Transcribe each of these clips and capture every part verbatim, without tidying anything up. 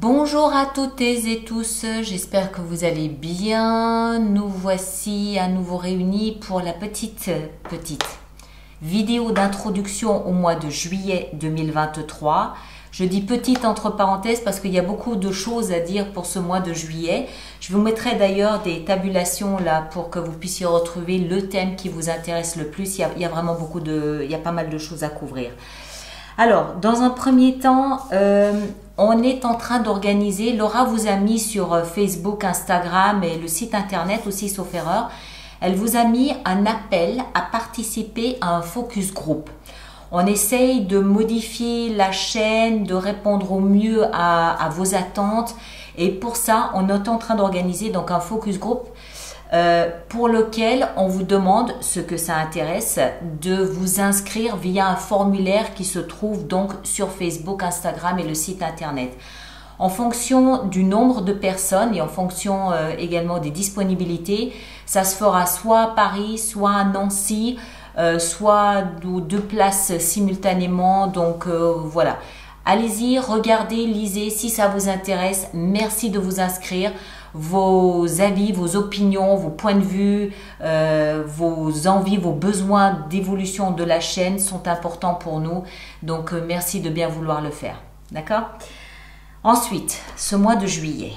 Bonjour à toutes et tous, j'espère que vous allez bien. Nous voici à nouveau réunis pour la petite, petite vidéo d'introduction au mois de juillet deux mille vingt-trois. Je dis petite entre parenthèses parce qu'il y a beaucoup de choses à dire pour ce mois de juillet. Je vous mettrai d'ailleurs des tabulations là pour que vous puissiez retrouver le thème qui vous intéresse le plus. Il y a, il y a vraiment beaucoup de, il y a pas mal de choses à couvrir. Alors, dans un premier temps, euh, on est en train d'organiser, Laura vous a mis sur Facebook, Instagram et le site internet aussi, sauf erreur, elle vous a mis un appel à participer à un focus group. On essaye de modifier la chaîne, de répondre au mieux à, à vos attentes et pour ça, on est en train d'organiser donc un focus group Euh, pour lequel on vous demande, ce que ça intéresse, de vous inscrire via un formulaire qui se trouve donc sur Facebook, Instagram et le site internet. En fonction du nombre de personnes et en fonction euh, également des disponibilités, ça se fera soit à Paris, soit à Nancy, euh, soit deux places simultanément. Donc euh, voilà. Allez-y, regardez, lisez si ça vous intéresse. Merci de vous inscrire. Vos avis, vos opinions, vos points de vue, euh, vos envies, vos besoins d'évolution de la chaîne sont importants pour nous. Donc, euh, merci de bien vouloir le faire. D'accord? Ensuite, ce mois de juillet,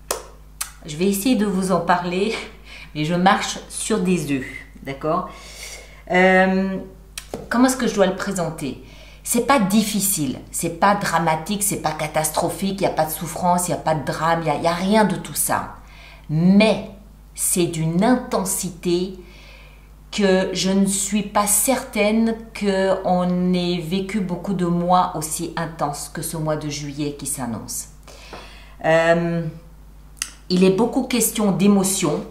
je vais essayer de vous en parler, mais je marche sur des œufs. D'accord? euh, Comment est-ce que je dois le présenter? C'est pas difficile, c'est pas dramatique, c'est pas catastrophique, il n'y a pas de souffrance, il n'y a pas de drame, il n'y a, a rien de tout ça. Mais c'est d'une intensité que je ne suis pas certaine qu'on ait vécu beaucoup de mois aussi intenses que ce mois de juillet qui s'annonce. Euh, il est beaucoup question d'émotion.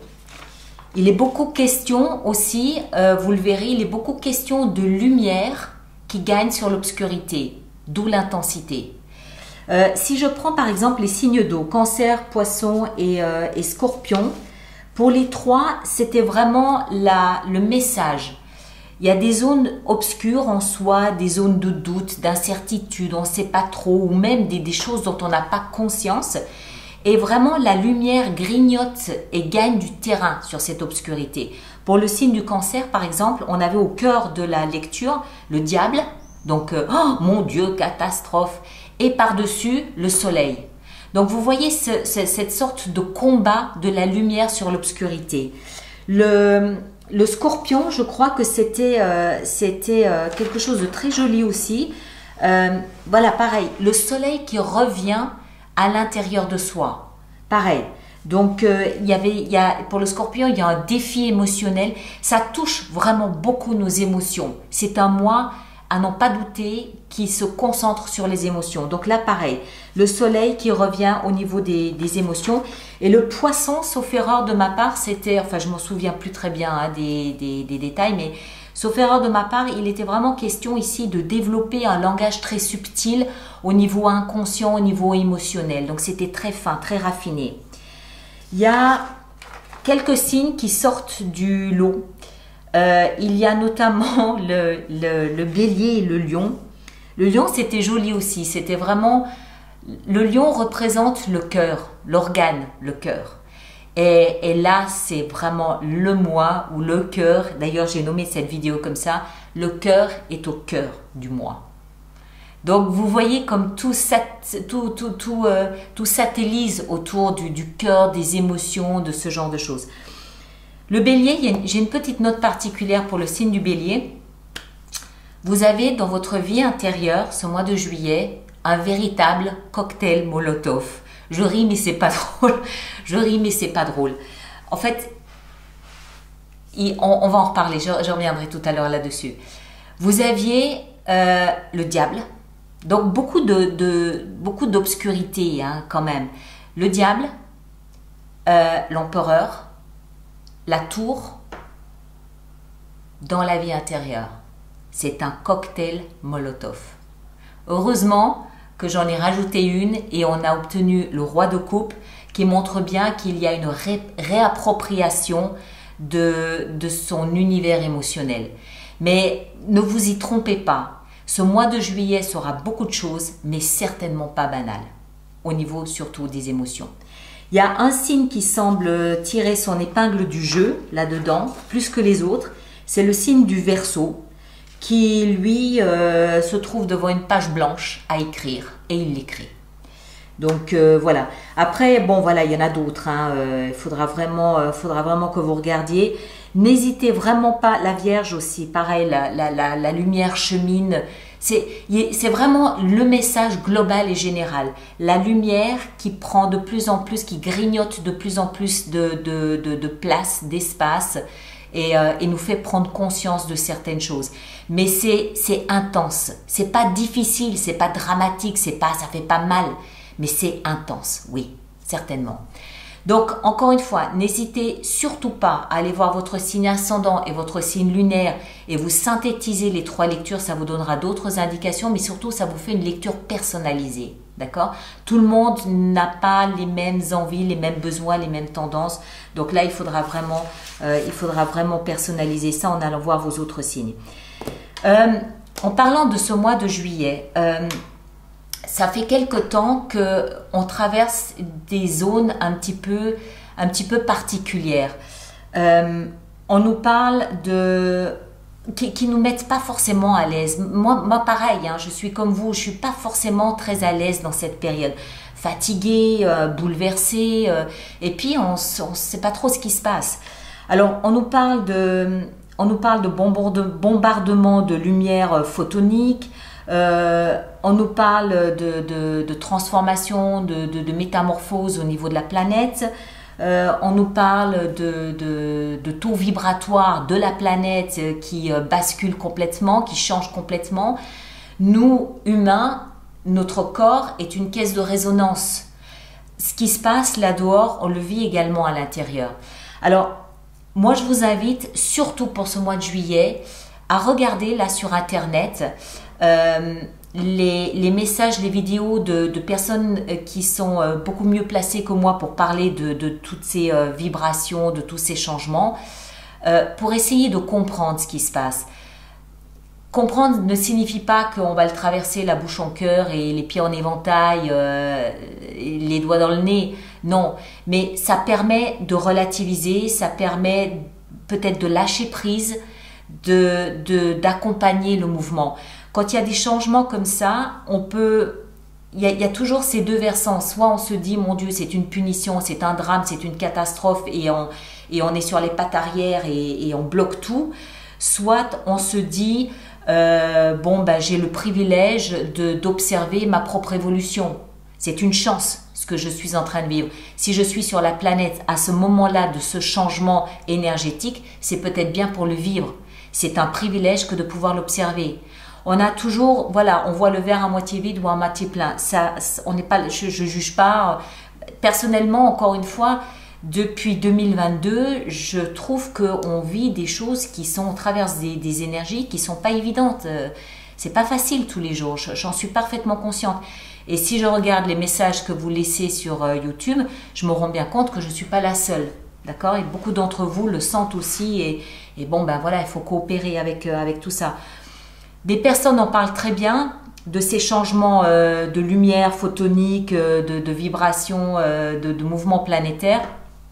Il est beaucoup question aussi, euh, vous le verrez, il est beaucoup question de lumière qui gagne sur l'obscurité, d'où l'intensité. Euh, si je prends par exemple les signes d'eau, Cancer, Poisson et, euh, et Scorpion, pour les trois, c'était vraiment la, le message. Il y a des zones obscures en soi, des zones de doute, d'incertitude, on ne sait pas trop, ou même des, des choses dont on n'a pas conscience. Et vraiment, la lumière grignote et gagne du terrain sur cette obscurité. Pour le signe du Cancer, par exemple, on avait au cœur de la lecture le diable, donc euh, oh mon Dieu, catastrophe, et par-dessus le soleil. Donc vous voyez ce, ce, cette sorte de combat de la lumière sur l'obscurité. Le, le Scorpion, je crois que c'était euh, c'était euh, quelque chose de très joli aussi. Euh, voilà, pareil, le soleil qui revient à l'intérieur de soi. Pareil. Donc, euh, il y avait, il y a, pour le Scorpion, il y a un défi émotionnel. Ça touche vraiment beaucoup nos émotions. C'est un mois, à n'en pas douter, qui se concentre sur les émotions. Donc là, pareil, le soleil qui revient au niveau des, des émotions. Et le Poisson, sauf erreur de ma part, c'était, enfin, je m'en souviens plus très bien hein, des, des, des détails, mais sauf erreur de ma part, il était vraiment question ici de développer un langage très subtil au niveau inconscient, au niveau émotionnel. Donc, c'était très fin, très raffiné. Il y a quelques signes qui sortent du lot. Euh, il y a notamment le, le, le bélier et le lion. Le lion, c'était joli aussi. C'était vraiment... Le lion représente le cœur, l'organe, le cœur. Et, et là, c'est vraiment le mois où le cœur... D'ailleurs, j'ai nommé cette vidéo comme ça. Le cœur est au cœur du mois. Donc, vous voyez comme tout, tout, tout, tout, euh, tout satellise autour du, du cœur, des émotions, de ce genre de choses. Le bélier, j'ai une petite note particulière pour le signe du bélier. Vous avez dans votre vie intérieure, ce mois de juillet, un véritable cocktail Molotov. Je ris, mais c'est pas drôle. Je ris, mais c'est pas drôle. En fait, on, on va en reparler, je, je reviendrai tout à l'heure là-dessus. Vous aviez euh, le diable. Donc, beaucoup de, de, beaucoup d'obscurité hein, quand même. Le diable, euh, l'empereur, la tour, dans la vie intérieure. C'est un cocktail Molotov. Heureusement que j'en ai rajouté une et on a obtenu le roi de coupe qui montre bien qu'il y a une ré, réappropriation de, de son univers émotionnel. Mais ne vous y trompez pas. Ce mois de juillet sera beaucoup de choses, mais certainement pas banal. au niveau surtout des émotions. Il y a un signe qui semble tirer son épingle du jeu là-dedans, plus que les autres, c'est le signe du Verseau, qui lui euh, se trouve devant une page blanche à écrire, et il l'écrit. Donc euh, voilà. Après, bon voilà, il y en a d'autres. Hein. Euh, il faudra vraiment, euh, faudra vraiment que vous regardiez. N'hésitez vraiment pas, la Vierge aussi, pareil, la, la, la, la lumière chemine. C'est vraiment le message global et général. La lumière qui prend de plus en plus, qui grignote de plus en plus de, de, de, de place, d'espace et, euh, et nous fait prendre conscience de certaines choses. Mais c'est intense. C'est pas difficile, c'est pas dramatique, c'est pas, ça fait pas mal, mais c'est intense, oui, certainement. Donc, encore une fois, n'hésitez surtout pas à aller voir votre signe ascendant et votre signe lunaire et vous synthétiser les trois lectures, ça vous donnera d'autres indications, mais surtout, ça vous fait une lecture personnalisée, d'accord? Tout le monde n'a pas les mêmes envies, les mêmes besoins, les mêmes tendances. Donc là, il faudra vraiment, euh, il faudra vraiment personnaliser ça en allant voir vos autres signes. Euh, en parlant de ce mois de juillet, euh, ça fait quelque temps qu'on traverse des zones un petit peu, un petit peu particulières. Euh, on nous parle de... qui, qui nous mettent pas forcément à l'aise. Moi, moi, pareil, hein, je suis comme vous, je suis pas forcément très à l'aise dans cette période. Fatiguée, euh, bouleversée, euh, et puis on ne sait pas trop ce qui se passe. Alors, on nous parle de, on nous parle de bombardement de lumière photonique. Euh, on nous parle de, de, de transformation, de, de, de métamorphose au niveau de la planète. Euh, on nous parle de, de, de taux vibratoire de la planète qui bascule complètement, qui change complètement. Nous, humains, notre corps est une caisse de résonance. Ce qui se passe là dehors, on le vit également à l'intérieur. Alors, moi, je vous invite, surtout pour ce mois de juillet, à regarder là sur Internet euh, les, les messages, les vidéos de, de personnes qui sont euh, beaucoup mieux placées que moi pour parler de, de toutes ces euh, vibrations, de tous ces changements, euh, pour essayer de comprendre ce qui se passe. Comprendre ne signifie pas qu'on va le traverser la bouche en cœur et les pieds en éventail, euh, et les doigts dans le nez. Non, mais ça permet de relativiser, ça permet peut-être de lâcher prise, de, de, d'accompagner le mouvement. Quand il y a des changements comme ça, on peut, il y a, il y a toujours ces deux versants. Soit on se dit, mon Dieu, c'est une punition, c'est un drame, c'est une catastrophe et on, et on est sur les pattes arrière et, et on bloque tout. Soit on se dit, euh, bon, ben, j'ai le privilège de, d'observer ma propre évolution. C'est une chance, ce que je suis en train de vivre. Si je suis sur la planète à ce moment-là de ce changement énergétique, c'est peut-être bien pour le vivre. C'est un privilège que de pouvoir l'observer. On a toujours, voilà, on voit le verre à moitié vide ou à moitié plein. Ça, on n'est pas, je ne juge pas. Personnellement, encore une fois, depuis deux mille vingt-deux, je trouve qu'on vit des choses qui sont, on traverse des, des énergies qui ne sont pas évidentes. C'est pas facile tous les jours, j'en suis parfaitement consciente. Et si je regarde les messages que vous laissez sur euh, YouTube, je me rends bien compte que je ne suis pas la seule. D'accord? Et beaucoup d'entre vous le sentent aussi. Et, et bon, ben voilà, il faut coopérer avec, euh, avec tout ça. Des personnes en parlent très bien de ces changements euh, de lumière photonique, euh, de, de vibrations, euh, de, de mouvements planétaires.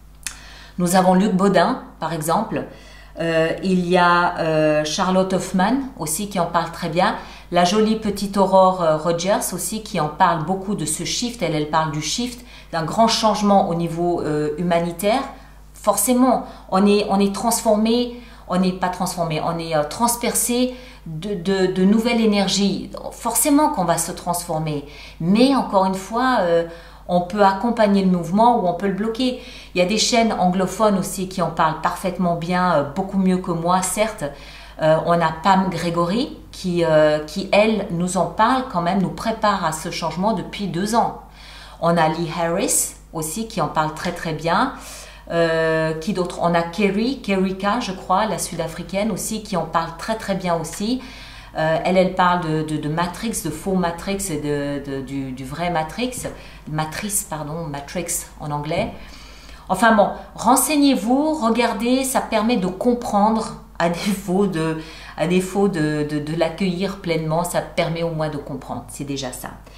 Nous avons Luc Baudin, par exemple. Euh, il y a euh, Charlotte Hoffman aussi qui en parle très bien. La jolie petite Aurore euh, Rogers aussi qui en parle beaucoup de ce shift. Elle, elle parle du shift, d'un grand changement au niveau euh, humanitaire. Forcément, on est, on est transformé, on n'est pas transformé, on est euh, transpercé de, de, de nouvelles énergies. Forcément qu'on va se transformer. Mais encore une fois, euh, on peut accompagner le mouvement ou on peut le bloquer. Il y a des chaînes anglophones aussi qui en parlent parfaitement bien, euh, beaucoup mieux que moi, certes. Euh, on a Pam Gregory qui, euh, qui, elle, nous en parle quand même, nous prépare à ce changement depuis deux ans. On a Lee Harris aussi qui en parle très très bien. Euh, qui d'autre? On a Kerry, Kerrika, je crois, la sud-africaine aussi, qui en parle très très bien aussi. Euh, elle, elle parle de, de, de Matrix, de faux Matrix et de, de, du, du vrai Matrix. Matrice, pardon, Matrix en anglais. Enfin bon, renseignez-vous, regardez, ça permet de comprendre à défaut de, à défaut de, de, de l'accueillir pleinement, ça permet au moins de comprendre, c'est déjà ça.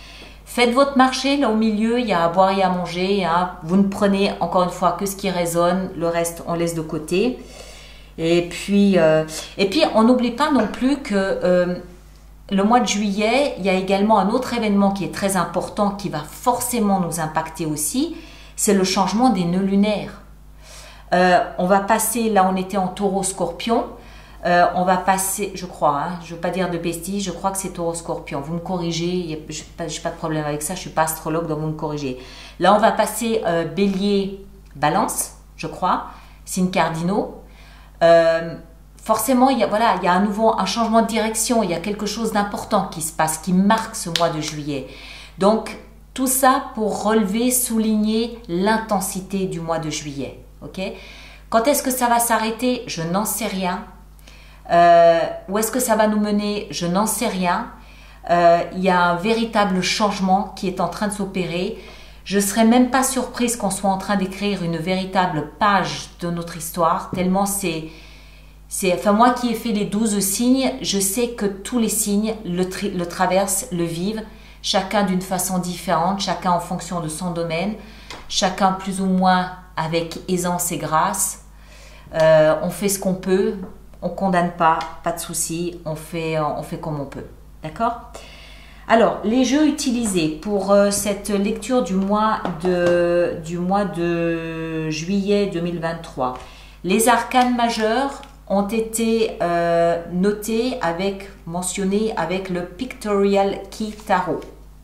Faites votre marché, là au milieu, il y a à boire et à manger. Hein. Vous ne prenez encore une fois que ce qui résonne, le reste on laisse de côté. Et puis, euh, et puis on n'oublie pas non plus que euh, le mois de juillet, il y a également un autre événement qui est très important, qui va forcément nous impacter aussi, c'est le changement des nœuds lunaires. Euh, on va passer, là on était en taureau-scorpion, euh, on va passer, je crois, hein, je ne veux pas dire de bêtises, je crois que c'est taureau-scorpion, vous me corrigez, je n'ai pas, pas de problème avec ça, je ne suis pas astrologue, donc vous me corrigez. Là on va passer euh, bélier-balance, je crois, signes cardinaux. Euh, forcément, il y a, voilà, il y a à nouveau un changement de direction, il y a quelque chose d'important qui se passe, qui marque ce mois de juillet. Donc, tout ça pour relever, souligner l'intensité du mois de juillet. Okay? Quand est-ce que ça va s'arrêter? Je n'en sais rien. Euh, où est-ce que ça va nous mener? Je n'en sais rien. Euh, il y a un véritable changement qui est en train de s'opérer. Je ne serais même pas surprise qu'on soit en train d'écrire une véritable page de notre histoire, tellement c'est... c'est enfin, moi qui ai fait les douze signes, je sais que tous les signes le, le traversent, le vivent, chacun d'une façon différente, chacun en fonction de son domaine, chacun plus ou moins avec aisance et grâce. Euh, on fait ce qu'on peut, on ne condamne pas, pas de souci, on fait, on fait comme on peut. D'accord ? Alors, les jeux utilisés pour euh, cette lecture du mois de, du mois de juillet deux mille vingt-trois. Les arcanes majeurs ont été euh, notés avec, mentionnés avec le Pictorial Key Tarot.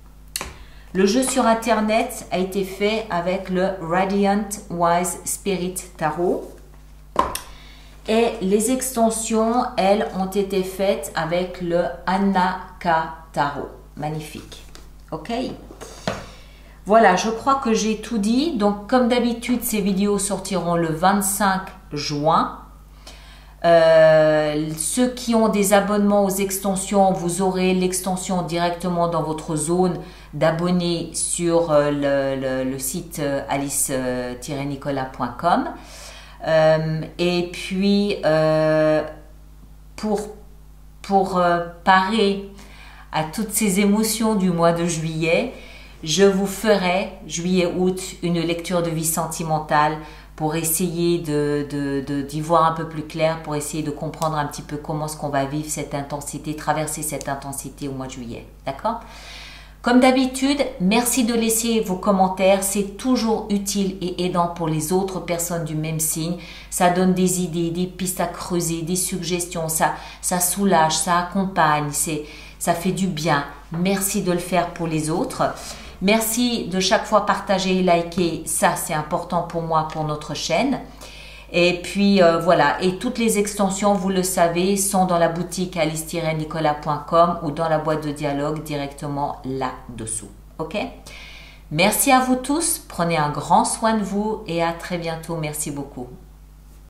Le jeu sur Internet a été fait avec le Radiant Wise Spirit Tarot. Et les extensions, elles, ont été faites avec le Anaka Tarot. Magnifique. Ok. Voilà, je crois que j'ai tout dit. Donc, comme d'habitude, ces vidéos sortiront le vingt-cinq juin. Euh, ceux qui ont des abonnements aux extensions, vous aurez l'extension directement dans votre zone d'abonnés sur euh, le, le, le site euh, alice tiret nicolas point com. Euh, et puis, euh, pour, pour euh, parer à toutes ces émotions du mois de juillet, je vous ferai, juillet-août, une lecture de vie sentimentale pour essayer de, de, de, d'y voir un peu plus clair, pour essayer de comprendre un petit peu comment est-ce qu'on va vivre cette intensité, traverser cette intensité au mois de juillet. D'accord ? Comme d'habitude, merci de laisser vos commentaires, c'est toujours utile et aidant pour les autres personnes du même signe. Ça donne des idées, des pistes à creuser, des suggestions, ça, ça soulage, ça accompagne, c'est... ça fait du bien. Merci de le faire pour les autres. Merci de chaque fois partager et liker. Ça, c'est important pour moi, pour notre chaîne. Et puis, euh, voilà. Et toutes les extensions, vous le savez, sont dans la boutique alice tiret nicolas point com ou dans la boîte de dialogue directement là-dessous. OK? Merci à vous tous. Prenez un grand soin de vous et à très bientôt. Merci beaucoup.